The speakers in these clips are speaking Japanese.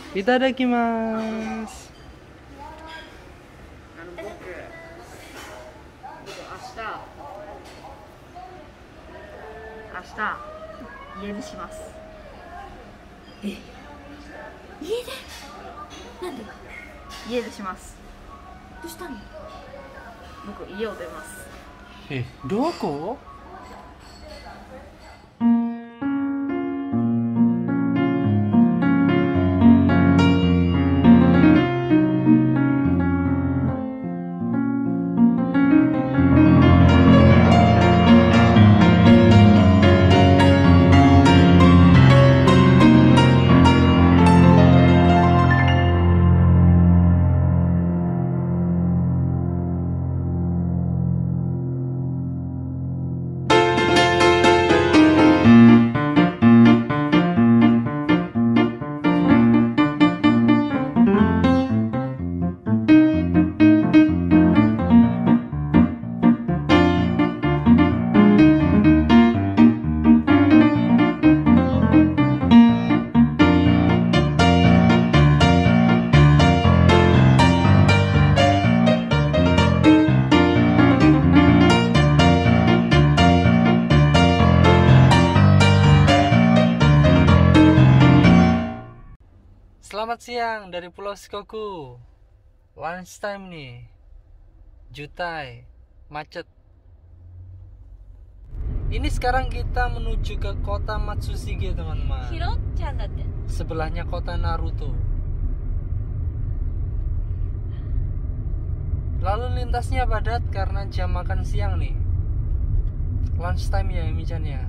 いただきます。 明日家出します。 家でなんで？ 家出します。 どうしたの？ 僕家を出ます。 どこ？Selamat siang dari Pulau Shikoku. Lunch time nih. Jutai, macet. Ini sekarang kita menuju ke kota Matsushige, teman-teman. Hirochan datte. Sebelahnya kota Naruto. Lalu lintasnya padat karena jam makan siang nih. Lunch time ya, Emi-chan ya.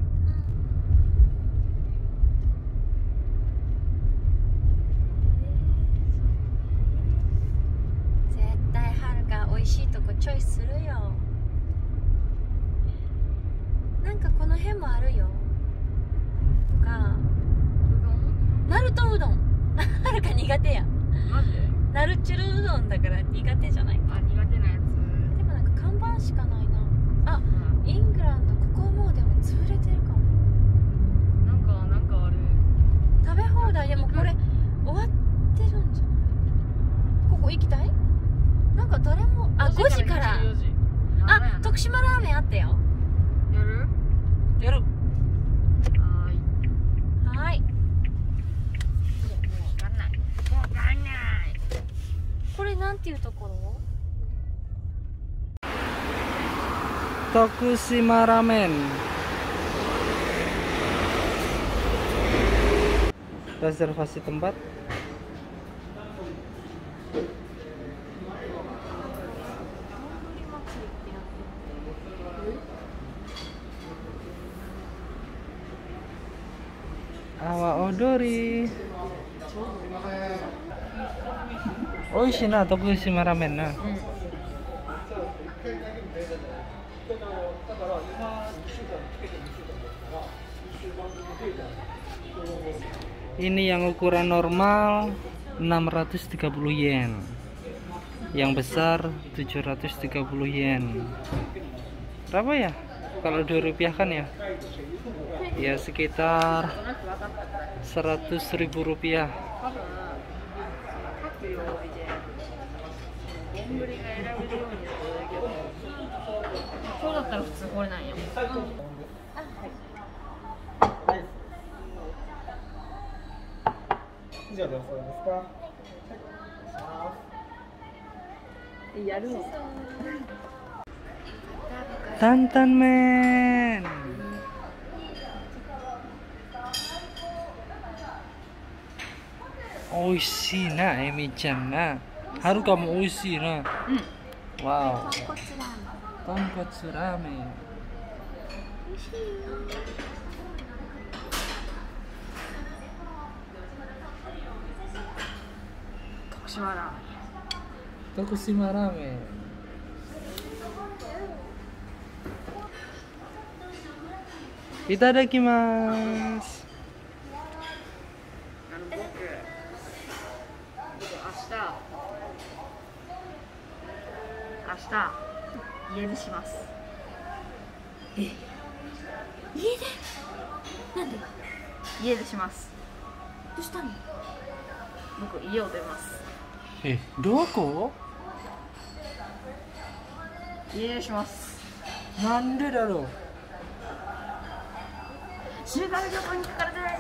Tokushima Ramen. Reservasi tempat. Awa odori. Oishii na Tokushima Ramen na. Ini yang ukuran normal 630 yen. Yang besar 730 yen. Berapa ya? Kalau dirupiahkan ya? Ya sekitar 100.000 rupiah. Tantan men. Oishii na, Emi-chan na. Haruka mo oishii na. Wow. Tonkotsu ramen. Tokushima ramen. Itadakimasu. 家出します。 家でなんで？ 家出します。 どうしたの？ 僕家を出ます。 どこ？ 家出します。 なんでだろう。 修学旅行に行くからで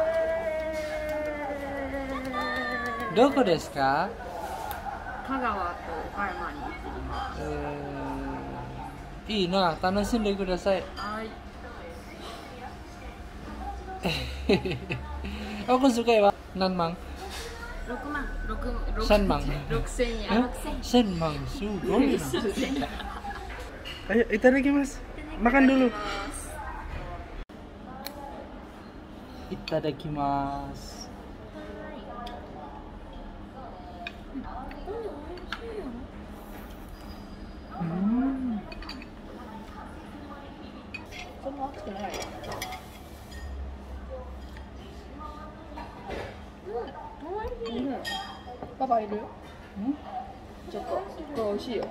ーす。 どこですか？ 香川と岡山に行ってきます。 いいな、楽しんでください。 はい。 Aku suka ya, Nanmang. 6万。 Sanmang. 6000円。 Hah? Senmang, sugoi na. Ayo, itadakimasu. Makan dulu. Itadakimasu. Hmm. そんな熱くない。パパいる？ちょっとこれ美味しいよ。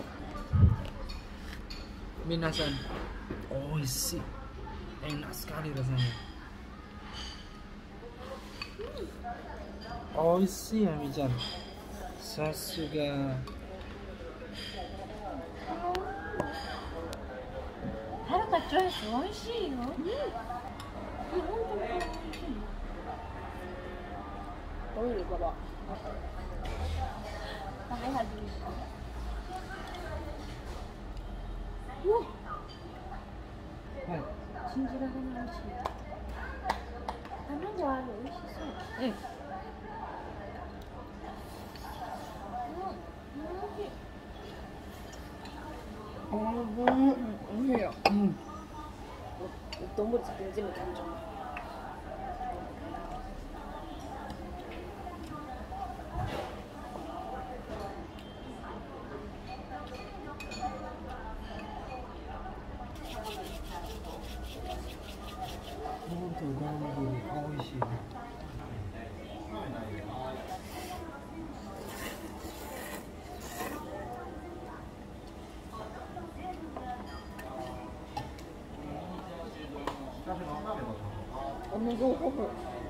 Minasan, oishi, enak sekali rasanya. Oishi ya Michan, sasuga. はるかチョイス美味しいよ。本当に美味しい。 食べるパパ。 食べ始めた。 はい。 信じられない美味しい。卵ある、美味しそう。 うん。美味しいよ。丼作って全部食べちゃう。 美味しいね。 お水をほぐ。 は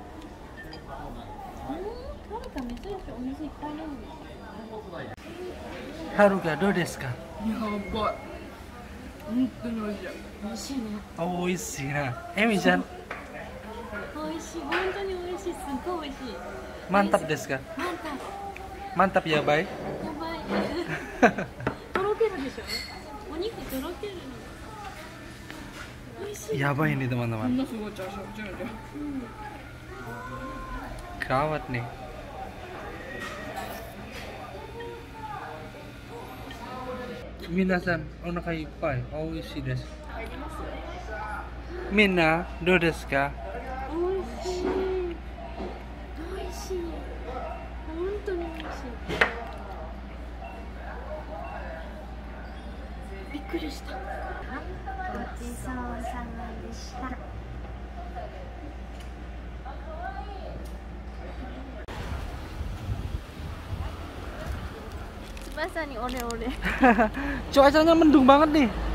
るか珍しいお水いっぱい飲んでる。 Haruka, do desu ka? やばい。本当に美味しい。 美味しいね。 Oishi na. Michan, 美味しい、本当に美味しい、すっごい美味しい。 mantap desu ka? マンタ。 Mantap ya, bay? やばい。とろけるでしょ。お肉とろけるの。美味しい。 Yabay ini こん teman-teman. なすごいチャーシューじゃんじゃん。 Gawat nih. Minasan, onaga ippai. Oishi desu. 入りますよ。 Minna, do desu ka? 美味しい。美味しい。本当に美味しい。びっくりした。ごちそうさまでした。Bahasa nih oleh-oleh. Cuacanya mendung banget nih.